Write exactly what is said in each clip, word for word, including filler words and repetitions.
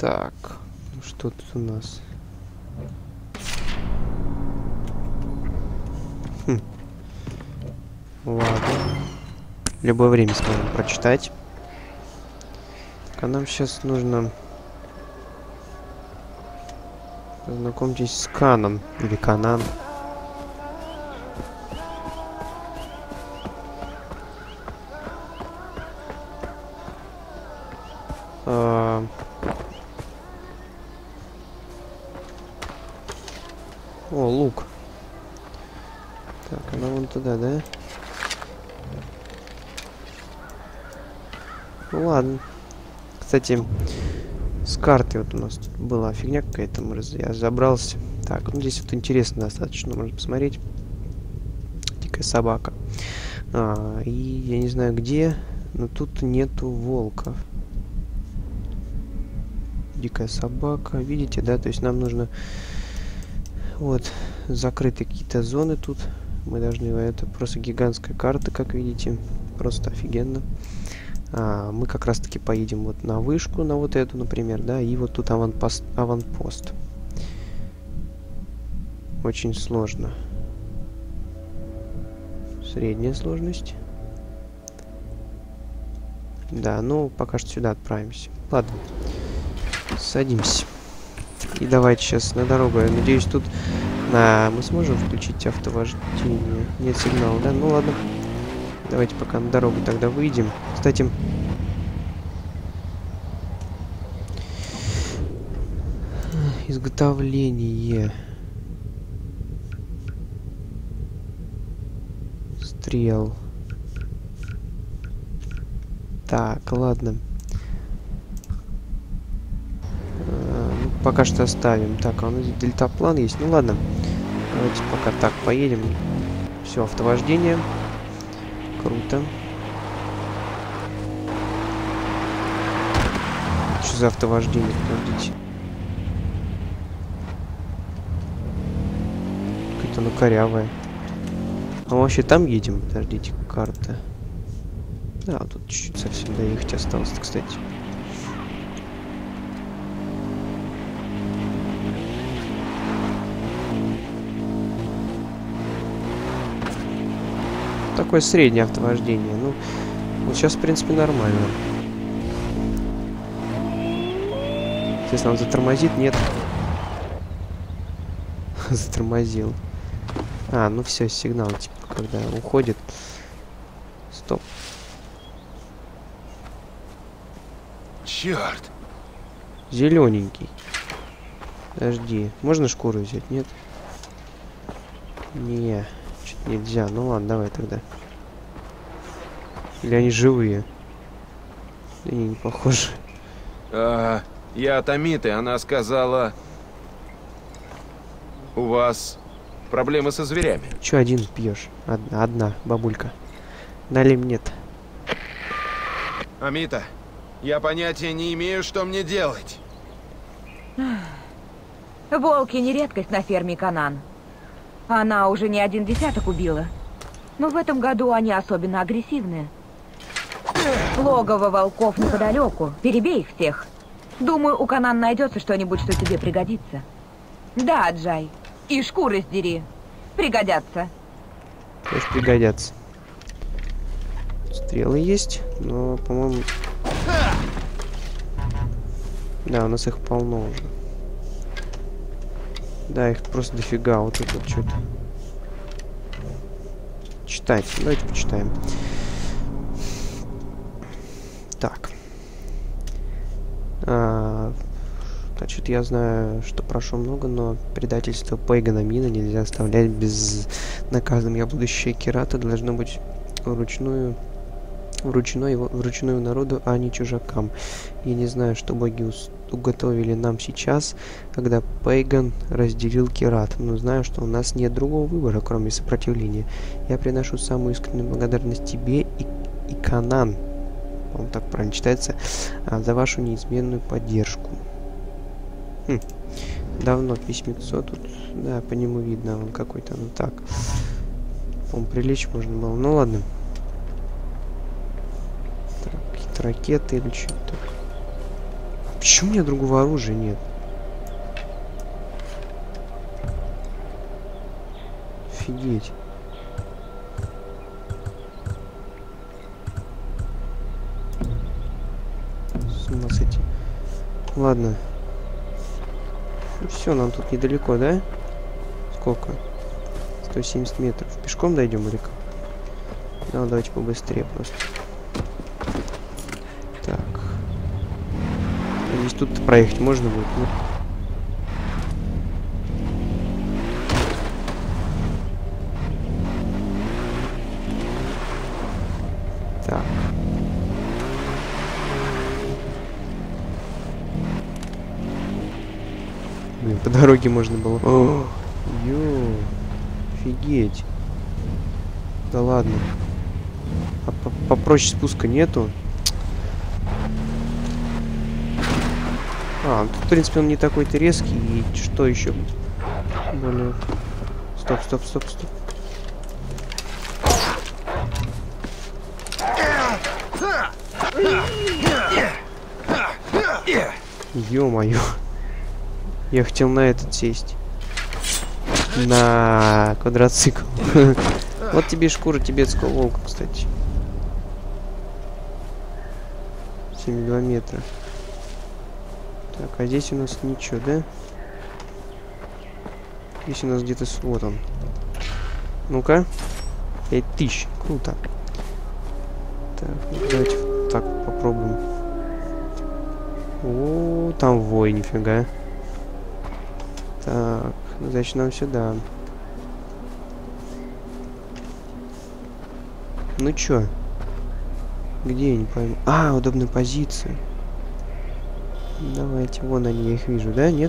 Так, ну что тут у нас? Хм. Ладно. В любое время сможем прочитать. Так, а нам сейчас нужно... Познакомьтесь с Каном. Или Канан. А... О, лук. Так, она вон туда, да? Ну ладно. Кстати, с карты вот у нас тут была фигня какая-то, я забрался. Так, ну здесь вот интересно достаточно, можно посмотреть. Дикая собака. А, и я не знаю где, но тут нету волков. Дикая собака, видите, да? То есть нам нужно вот закрытые какие-то зоны тут. Мы должны, это просто гигантская карта, как видите, просто офигенно. А, мы как раз таки поедем вот на вышку, на вот эту, например, да, и вот тут аванпост, аванпост. Очень сложно. Средняя сложность. Да, ну пока что сюда отправимся. Ладно, садимся. И давайте сейчас на дорогу. Я надеюсь, тут на... мы сможем включить автовождение. Нет сигнала, да? Ну ладно. Давайте пока на дорогу тогда выйдем. Кстати, изготовление стрел. Так, ладно. А, ну, пока что оставим. Так, а у нас дельтаплан есть. Ну ладно. Давайте пока так поедем. Все, автовождение. Круто. Что за автовождение? Подождите. Какое-то оно корявое. А мы вообще там едем? Подождите, карта. Да, тут чуть-чуть совсем доехать осталось, кстати. Такое среднее автовождение. Ну, вот сейчас, в принципе, нормально. Если он затормозит, нет. Затормозил. А, ну все, сигнал, типа, когда уходит. Стоп. Черт! Зелененький. Подожди. Можно шкуру взять, нет? Не, что-то нельзя. Ну ладно, давай тогда. Или они живые? Они не похожи. А, я от Амиты, она сказала... У вас проблемы со зверями. Че один пьешь? Одна, одна бабулька. Налим нет. Амита, я понятия не имею, что мне делать. Волки не редкость на ферме Канан. Она уже не один десяток убила. Но в этом году они особенно агрессивные. Логово волков неподалеку. Перебей их всех. Думаю, у Канан найдется что-нибудь, что тебе пригодится. Да, Джай. И шкуры сдери. Пригодятся. Тоже пригодятся. Стрелы есть, но, по-моему... Да, у нас их полно уже. Да, их просто дофига. Вот это вот что-то. Читать. Давайте почитаем. Так. А, значит, я знаю, что прошло много, но предательство Пейгана Мина нельзя оставлять безнаказанным. Я будущее Кирата должно быть вручную... Вручную, вручную народу, а не чужакам. Я не знаю, что боги уготовили нам сейчас, когда Пейган разделил Кират, но знаю, что у нас нет другого выбора, кроме сопротивления. Я приношу самую искреннюю благодарность тебе и, и Канан, он так правильно читается, а, за вашу неизменную поддержку. Хм. Давно письмецо тут, да, по нему видно, он какой-то, ну так. По-моему, прилечь можно было, ну ладно. Ракеты или что-то. Почему у меня другого оружия нет? Офигеть. С ума сойти. Ладно. Ну все, нам тут недалеко, да? Сколько? сто семьдесят метров. Пешком дойдем или как? Ну, давайте побыстрее просто. Так. Здесь тут проехать можно будет? Ну. Так. Блин, по дороге можно было. О, ё, офигеть. Да ладно. А попроще спуска нету. А, тут, в принципе, он не такой-то резкий. И что еще? Более... Стоп, стоп, стоп, стоп. Ё-моё. Я хотел на этот сесть. На квадроцикл. Вот тебе шкура тибетского волка, кстати. семьдесят два метра. Так, а здесь у нас ничего, да? Здесь у нас где-то... Вот он. Ну-ка. пять тысяч. Круто. Так, ну, давайте так попробуем. О, там вой, нифига. Так, ну, значит, нам сюда. Ну чё? Где, я не пойму. А, удобная позиция. Давайте, вон они, я их вижу, да? Нет?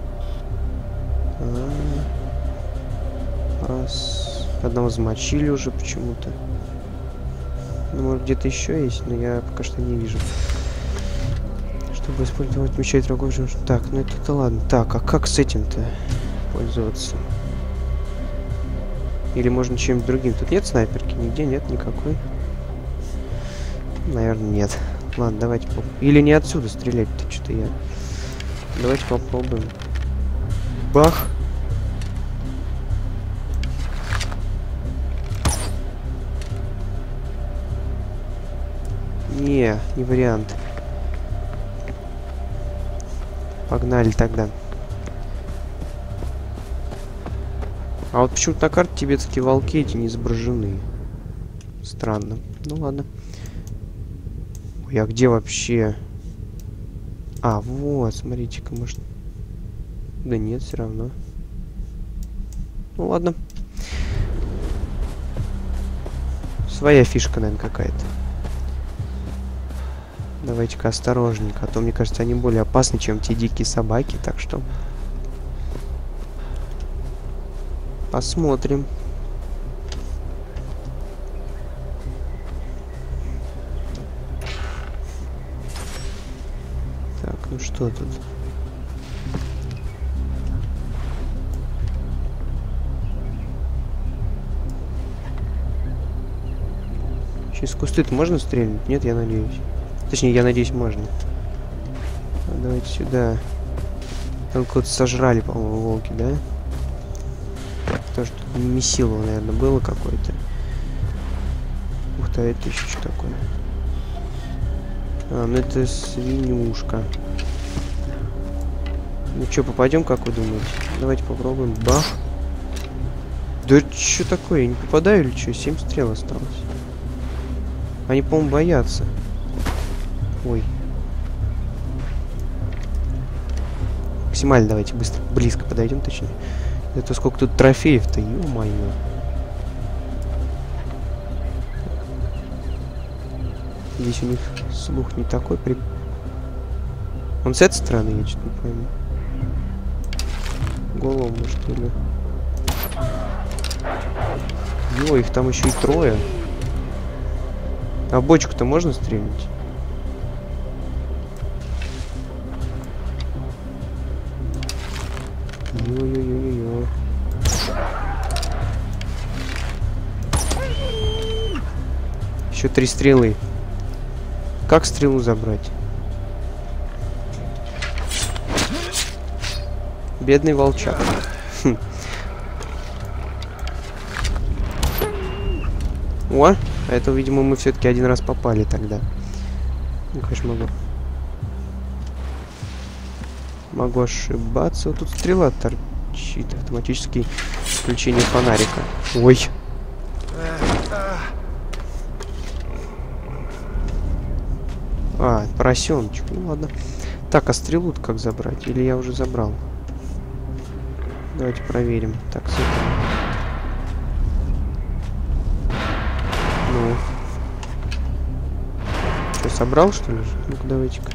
А -а -а. Раз. Одного замочили уже почему-то. Ну, может, где-то еще есть, но я пока что не вижу. Чтобы использовать мечать врагов. Так, ну это-то ладно. Так, а как с этим-то пользоваться? Или можно чем-нибудь другим? Тут нет снайперки? Нигде нет никакой. Наверное, нет. Ладно, давайте попробуем. Или не отсюда стрелять-то, что-то я. Давайте попробуем. Бах! Не, не вариант. Погнали тогда. А вот почему-то на карте тибетские волки эти не изображены. Странно. Ну ладно. Ой, а где вообще? А, вот, смотрите-ка, может... Да нет, все равно. Ну ладно. Своя фишка, наверное, какая-то. Давайте-ка осторожненько, а то, мне кажется, они более опасны, чем те дикие собаки, так что... Посмотрим. Так, ну что тут? Через кусты-то можно стрельнуть? Нет, я надеюсь. Точнее, я надеюсь, можно. А, давайте сюда. Там кого-то сожрали, по-моему, волки, да? Тоже тут месилово, наверное, было какое-то. Ух ты, это еще что такое? А, ну это свинюшка. Ну что, попадем, как вы думаете? Давайте попробуем. Бах. Да что такое? Я не попадаю или что? семь стрел осталось. Они, по-моему, боятся. Ой. Максимально давайте быстро, близко подойдем, точнее. Это сколько тут трофеев-то, ё-моё. Здесь у них слух не такой при... Он с этой стороны, я что-то не пойму. Голову, может, или... Ё, их там еще и трое. А бочку-то можно стрелять? Ё-ё-ё-ё-ё. Еще три стрелы. Как стрелу забрать? Бедный волчак. Хм. О, а это, видимо, мы все-таки один раз попали тогда. Ну, конечно, могу. Могу ошибаться. Вот тут стрела торчит. Автоматическое включение фонарика. Ой. А, поросеночек. Ну ладно. Так, а стрелу-то как забрать? Или я уже забрал? Давайте проверим. Так, с этого. Ну. Что, собрал, что ли? Ну-ка, давайте-ка.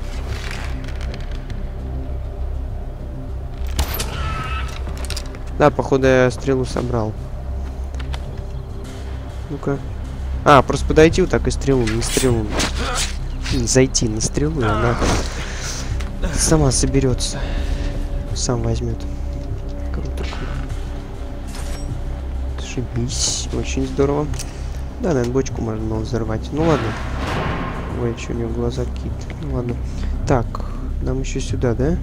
Да, походу я стрелу собрал. Ну-ка. А, просто подойти вот так и стрелу, на стрелу. Зайти на стрелу, и она сама соберется. Сам возьмет. Круто, круто. Шибись. Очень здорово. Да, наверное, бочку можно было взорвать. Ну ладно. Ой, что у него глаза какие-то. Ну ладно. Так, нам еще сюда, да?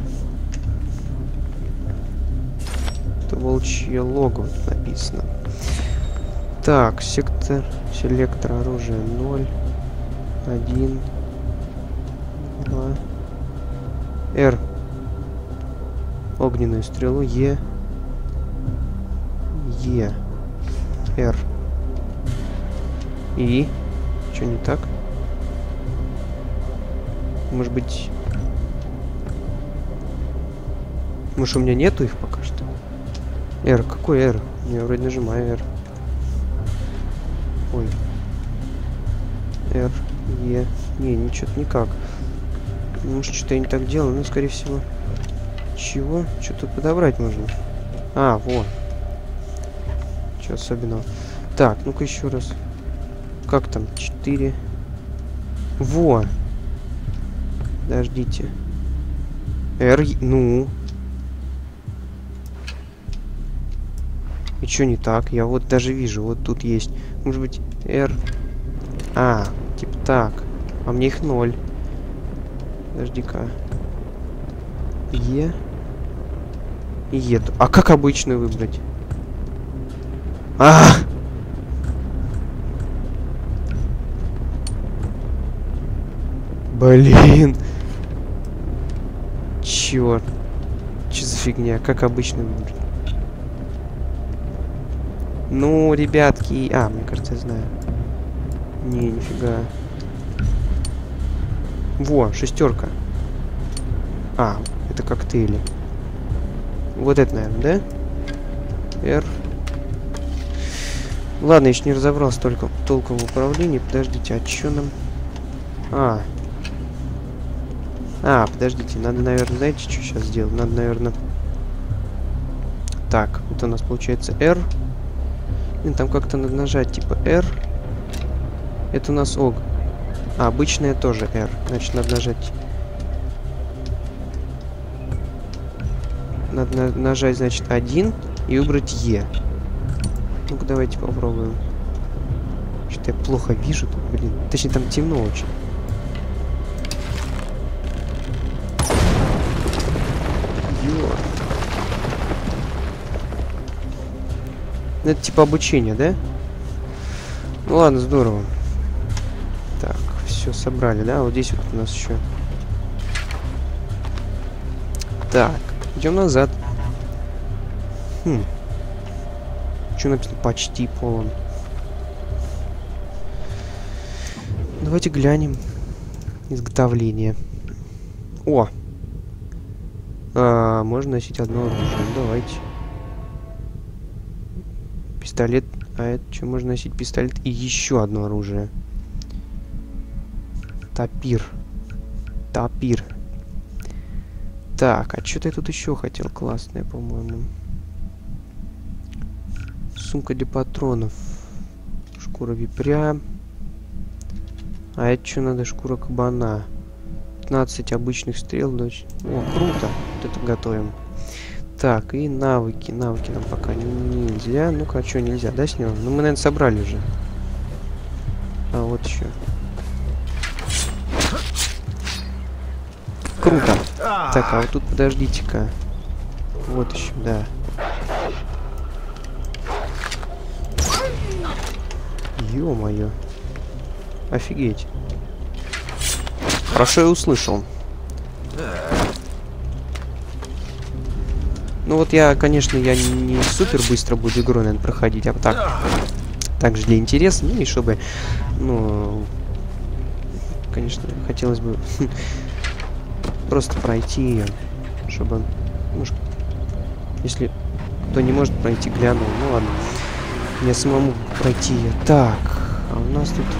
Это волчье логово тут написано. Так, сектор, селектор оружия ноль, один, два, R. Огненную стрелу Е, Е, R. И? Что не так? Может быть... Может, у меня нету их пока что? R, какой R? Я вроде нажимаю R. Ой. R, E. Не, ничего никак. Может, что-то я не так делал, но, скорее всего... Чего? Что-то подобрать можно. А, вот. Чего особенного? Так, ну-ка еще раз. Как там? четыре. Во! Подождите. R, ну... И что не так? Я вот даже вижу, вот тут есть. Может быть, R... А, типа так. А мне их ноль. Подожди-ка. Е... И Е. А как обычно выбрать? А! Блин! Черт. Че за фигня? Как обычно выбрать? Ну, ребятки... А, мне кажется, я знаю. Не, нифига. Во, шестерка. А, это коктейли. Вот это, наверное, да? R. Ладно, я еще не разобрался только толком в управлении. Подождите, а что нам... А. А, подождите, надо, наверное, знаете, что сейчас сделать? Надо, наверное... Так, это у нас получается R. Блин, там как-то надо нажать, типа R. Это у нас ог. А, обычная тоже R. Значит, надо нажать... Надо на нажать, значит, один и выбрать Е. Ну-ка, давайте попробуем. Что-то я плохо вижу тут, блин. Точнее, там темно очень. Ё. Это типа обучение, да? Ну ладно, здорово. Так, все собрали, да? Вот здесь вот у нас еще. Так, идем назад. Хм. Что написано? Почти полон. Давайте глянем. Изготовление. О! А, можно носить одно оружие. Давайте. Пистолет. А это что? Можно носить пистолет и еще одно оружие. Топир. Топир. Так, а что-то я тут еще хотел классное, по-моему. Сумка для патронов. Шкура випря. А это что надо? Шкура кабана. пятнадцать обычных стрел. Дочь. О, круто. Вот это готовим. Так, и навыки. Навыки нам пока нельзя. Ну-ка, а что нельзя, да, с него? Ну, мы, наверное, собрали уже. А, вот еще. Круто. Так, а вот тут подождите-ка. Вот еще, да. Ё-моё. Офигеть. Хорошо я услышал. Ну вот я, конечно, я не супер быстро буду игру, наверное, проходить, а так, так же для интереса, ну и чтобы, ну, конечно, хотелось бы просто пройти ее, чтобы, ну, если кто не может пройти, глянул, ну ладно, мне самому пройти ее. Так, а у нас тут...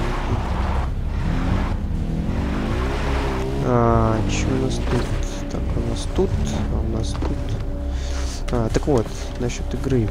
А, что у нас тут? Так, у нас тут, а у нас тут... А, так вот, насчет игры.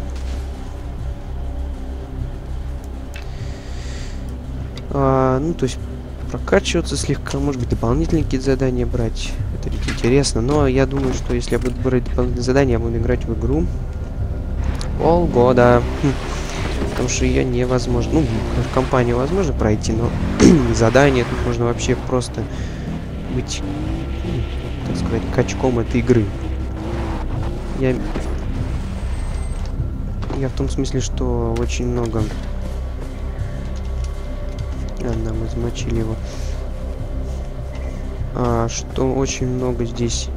А, ну, то есть, прокачиваться слегка, может быть, дополнительные какие-то задания брать. Это ведь интересно. Но я думаю, что если я буду брать дополнительные задания, я буду играть в игру полгода. Хм. Потому что ее невозможно... Ну, в компанию возможно пройти, но задания тут можно вообще просто быть, так сказать, качком этой игры. Я... Я в том смысле, что очень много... Ладно, мы замочили его. А, что очень много здесь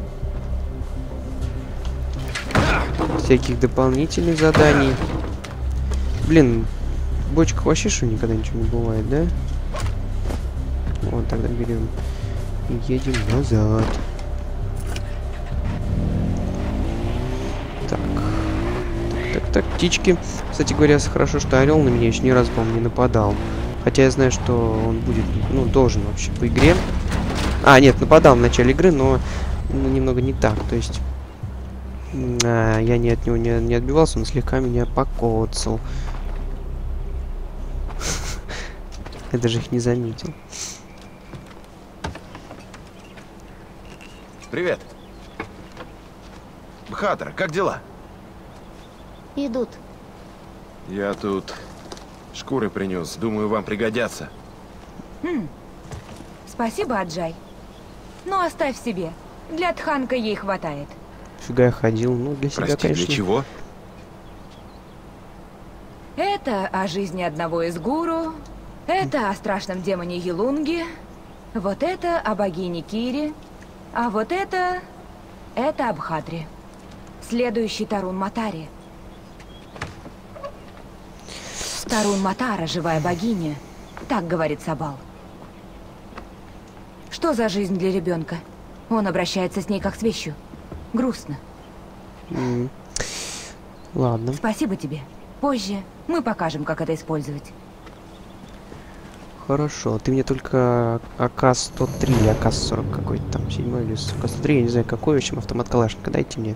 всяких дополнительных заданий. Блин, в бочках вообще что никогда ничего не бывает, да? Вот, тогда берем и едем назад. Так. Так, так, птички. Кстати говоря, хорошо, что орел на меня еще ни разу, по-моему, не нападал. Хотя я знаю, что он будет, ну, должен вообще по игре. А, нет, нападал в начале игры, но ну, немного не так. То есть а, я не от него не, не отбивался, он слегка меня покоцал. Я даже их не заметил. Привет. Бхатр, как дела? Идут. Я тут шкуры принес. Думаю, вам пригодятся. Хм. Спасибо, Аджай. Ну, оставь себе. Для Тханка ей хватает. Фига я ходил. Ну, для себя, Прости, конечно. для чего? Это о жизни одного из гуру. Это о страшном демоне Елунге. Вот это о богине Кире. А вот это... Это об Бхатре. Следующий Тарун Матари. Тарун Матара, живая богиня. Так говорит Сабал. Что за жизнь для ребенка? Он обращается с ней как с вещью. Грустно. Mm. Ладно. Спасибо тебе. Позже мы покажем, как это использовать. Хорошо. Ты мне только А К сто три или А К сорок какой-то там, седьмой или А К сто три, я не знаю какой, в общем, автомат Калашника дайте мне.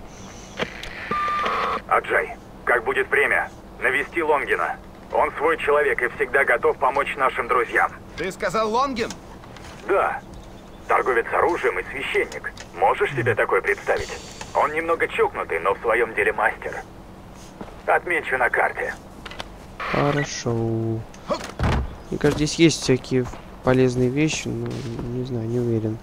Аджай, как будет время, навести Лонгина. Он свой человек и всегда готов помочь нашим друзьям. Ты сказал Лонгин? Да. Торговец оружием и священник. Можешь себе такое представить? Он немного чокнутый, но в своем деле мастер. Отмечу на карте. Хорошо. Мне кажется, здесь есть всякие полезные вещи, но не знаю, не уверен.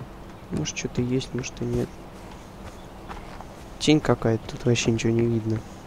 Может, что-то есть, может, и нет. Тень какая-то, тут вообще ничего не видно.